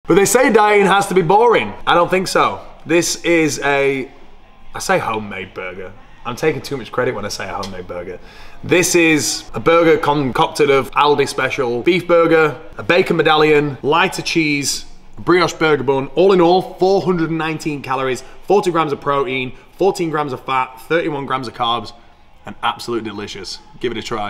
But they say dieting has to be boring. I don't think so. This is I say homemade burger. I'm taking too much credit when I say a homemade burger. This is a burger concocted of Aldi special beef burger, a bacon medallion, lighter cheese, a brioche burger bun. All in all, 419 calories, 40 grams of protein, 14 grams of fat, 31 grams of carbs, and absolutely delicious. Give it a try.